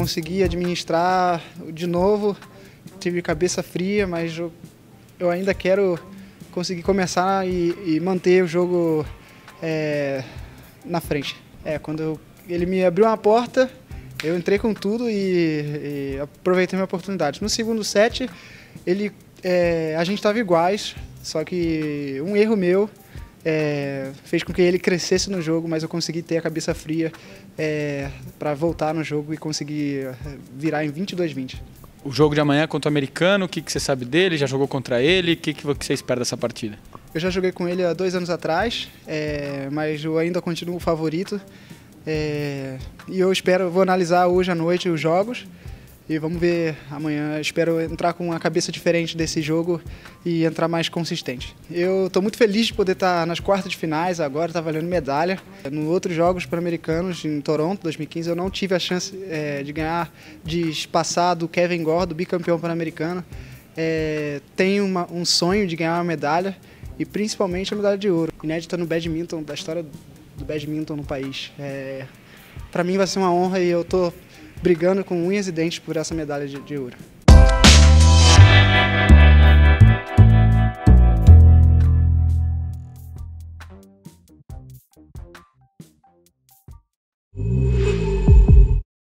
consegui administrar de novo, tive cabeça fria, mas eu ainda quero conseguir começar e manter o jogo na frente. Quando ele me abriu uma porta, eu entrei com tudo e aproveitei minha oportunidade. No segundo set, a gente estava iguais, só que um erro meu fez com que ele crescesse no jogo, mas eu consegui ter a cabeça fria para voltar no jogo e conseguir virar em 22-20. O jogo de amanhã contra o americano, o que você sabe dele? Já jogou contra ele? O que você espera dessa partida? Eu já joguei com ele há 2 anos atrás, mas eu ainda continuo o favorito. E eu vou analisar hoje à noite os jogos e vamos ver amanhã. Espero entrar com uma cabeça diferente desse jogo e entrar mais consistente. Eu estou muito feliz de poder estar nas quartas de finais agora, está valendo medalha. Nos outros Jogos Pan-Americanos, em Toronto, 2015, eu não tive a chance de passar do Kevin Gore, do bicampeão pan-americano. Tenho um sonho de ganhar uma medalha e principalmente a medalha de ouro, inédita no badminton, da história do badminton no país. Para mim vai ser uma honra e eu estou brigando com unhas e dentes por essa medalha de ouro.